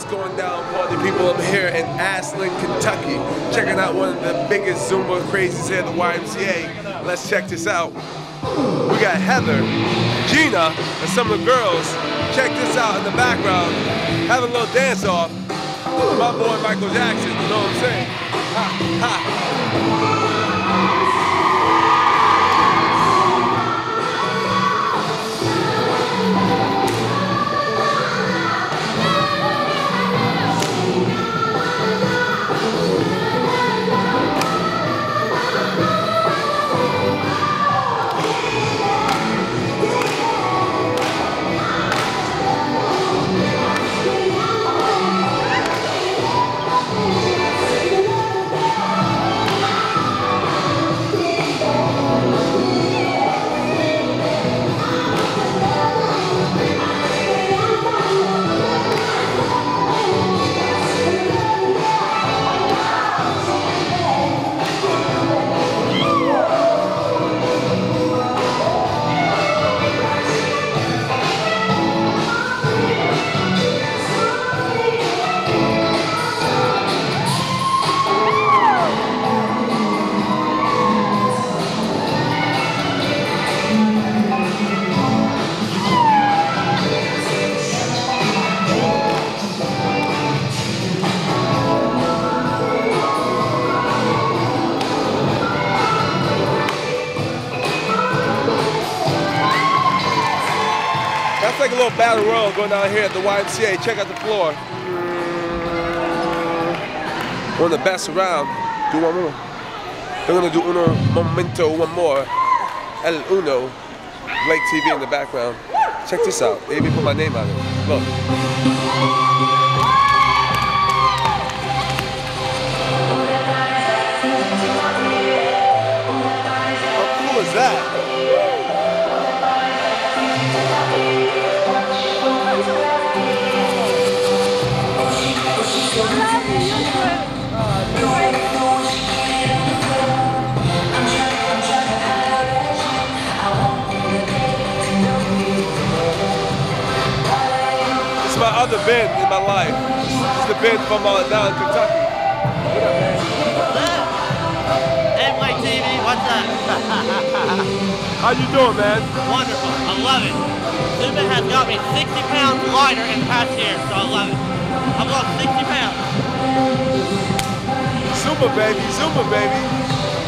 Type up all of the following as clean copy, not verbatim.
What's going down, party people? I'm here in Ashland, Kentucky, checking out one of the biggest Zumba crazies here at the YMCA. Let's check this out. We got Heather, Gina, and some of the girls. Check this out in the background, having a little dance off. My boy Michael Jackson, you know what I'm saying? Ha, ha. That's like a little battle royal going down here at the YMCA. Check out the floor. One of the best around. Do one more. They're gonna do uno momento, one more. El Uno. Lake TV in the background. Check this out. They even put my name on it. Look. How cool is that? It's my other band in my life. It's the band from down in Kentucky. What up, man? Hey, Lake TV, what's up? How you doing, man? Wonderful, I love it. Zumba has got me 60 pounds lighter in the past year, so I love it. I've lost 60 pounds. Zumba, baby, Zumba, baby.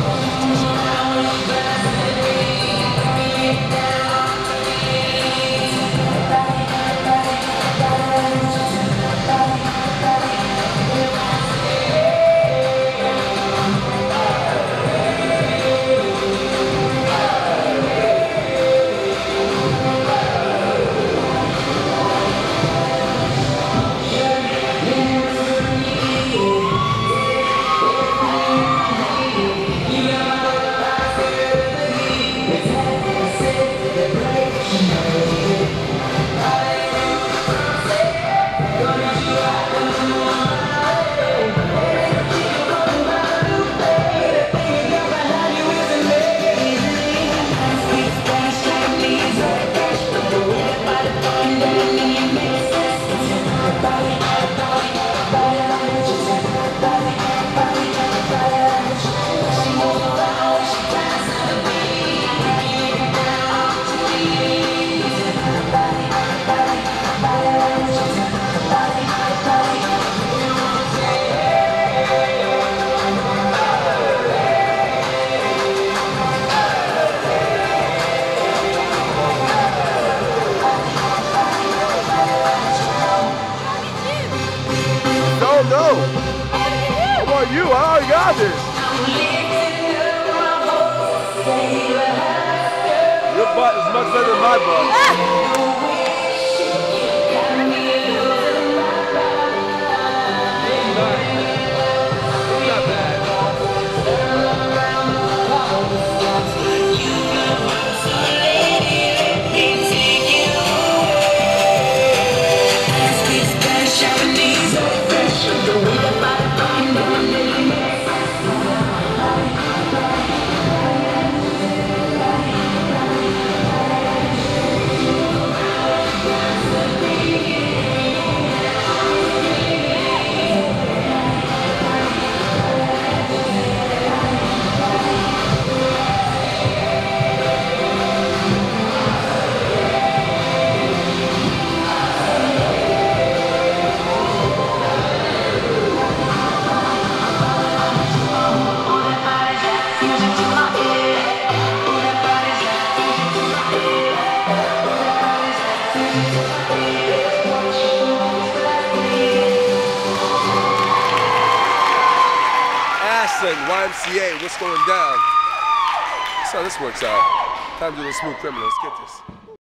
No. How about you? I already got this. Your butt is much better than my butt. Not bad. Ashland YMCA, what's going down? That's how this works out. Time to do a smooth criminal. Let's get this.